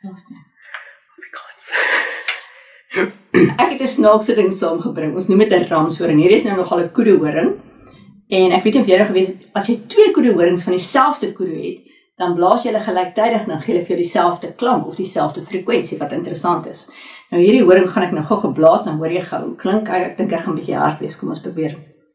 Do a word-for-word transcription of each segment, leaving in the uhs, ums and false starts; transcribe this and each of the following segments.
Ek het 'n snaakse ding saamgebring. Ons noem dit 'n ramshoring. Hier is nou nogal 'n koedehoring. En ek weet nie of jy nou gewees het, as jy twee koedehorings van dieselfde koede het, dan blaas jy hulle gelyktydig, dan gee hulle vir jou dieselfde klank of dieselfde frekwensie, wat interessant is. Nou hierdie horing gaan ek nou gou geblaas, dan hoor jy gou hoe klink. Ek dink ek gaan 'n bietjie hard wees. Kom ons probeer.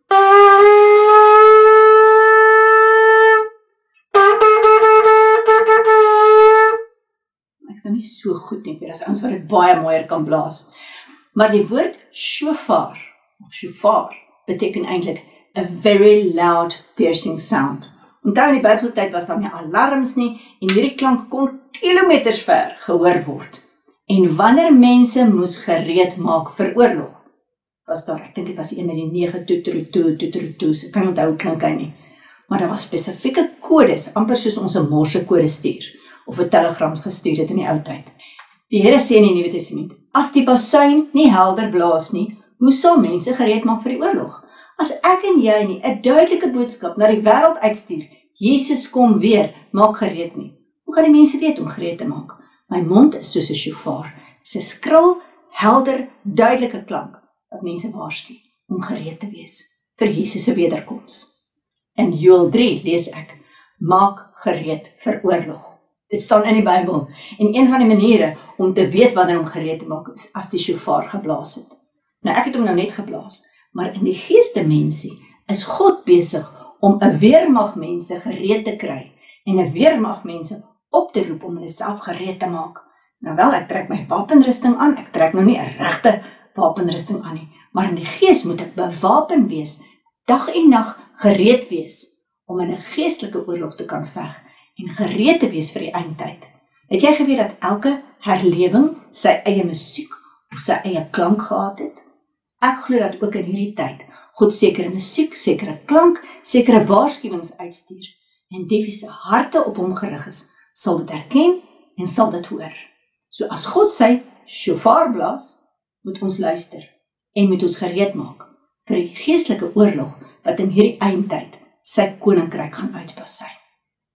Ek is nou nie so goed nie, dit is ouens wat dit baie mooier kan blaas. Maar die woord shofar, of shofar, beteken eintlik a very loud piercing sound. Onthou in die Bybeltyd was daar nie alarms nie, en hierdie klank kon kilometers ver gehoor word. En wanneer mense moes gereed maak vir oorlog, was daar, ek dink dit was die een met die nege toeteroetoe, toeteroetoe, ek kan nie onthou hoe klink hy nie. Maar daar was spesifieke kodes, amper soos ons 'n morse kode stuur, of 'n telegram gestuur het in die ou tyd. Die Here sê in die Nuwe Testament, as die basuin nie helder blaas nie, hoe sal mense gereed maak vir die oorlog? As ek en jy nie 'n duidelike boodskap na die wêreld uitstuur, Jesus kom weer, maak gereed nie. Hoe gaan die mense weet om gereed te maak? My mond is soos 'n shofar, dis 'n skril, helder, duidelike klank, wat mense waarsku om gereed te wees vir Jesus se wederkoms. In Joël drie lees ek, maak gereed vir oorlog. Dit staan in die Bybel, en een van die maniere om te weet wanneer om gereed te maak, is as die shofar geblaas het. Nou ek het hom nou net geblaas, maar in die geesdimensie is God besig om 'n weermag mense gereed te kry, en 'n weermag mense op te roep om hulle self gereed te maak. Nou wel, ek trek my wapenrusting aan, ek trek nou nie 'n regte wapenrusting aan nie, maar in die gees moet ek bewapen wees, dag en nag gereed wees, om in 'n geestelike oorlog te kan veg, en gereed te wees vir die eindtyd. Het jy geweet dat elke herlewing sy eie musiek of sy eie klank gehad het? Ek glo dat ook in hierdie tyd God sekere musiek, sekere klank, sekere waarskuwings uitstuur, en die wie se harte op hom gerig is, sal dit erken en sal dit hoor. So as God sy shofar blaas, moet ons luister en moet ons gereed maak vir die geestelike oorlog wat in hierdie eindtyd sy koninkryk gaan uitbasyn.